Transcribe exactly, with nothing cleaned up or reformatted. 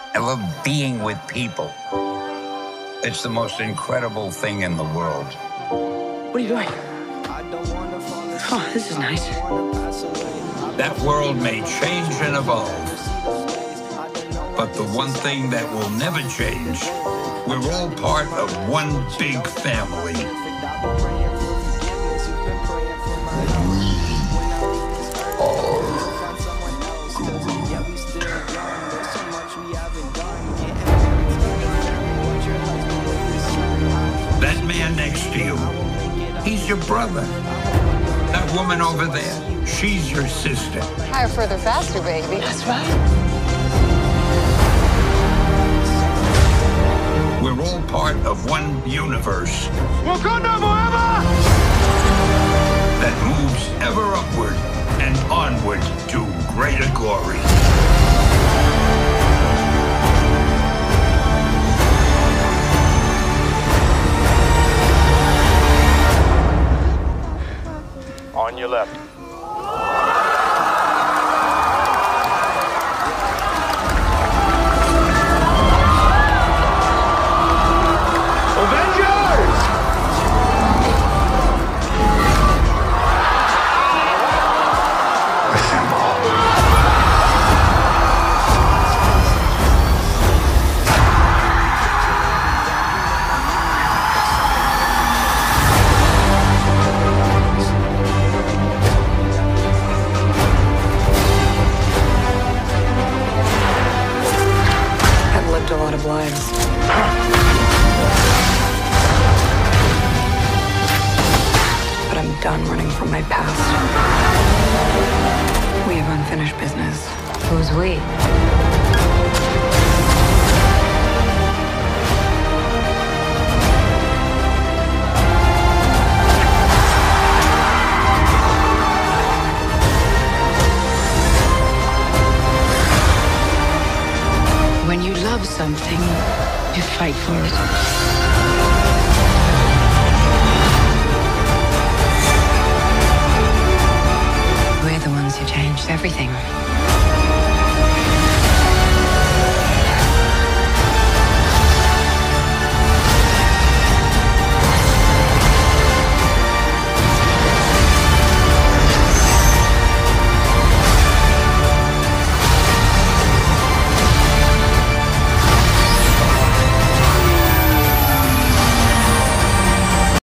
I love being with people. It's the most incredible thing in the world. What are you doing? Oh, this is nice. That world may change and evolve, but the one thing that will never change, we're all part of one big family. That man next to you, he's your brother. That woman over there, she's your sister. Higher, further, faster, baby. That's right. We're all part of one universe Wakanda forever! that moves ever upward and onward to greater glory. On your left. Avengers! I've lived a lot of lives. But I'm done running from my past. We have unfinished business. Who's we? When you love something, you fight for it.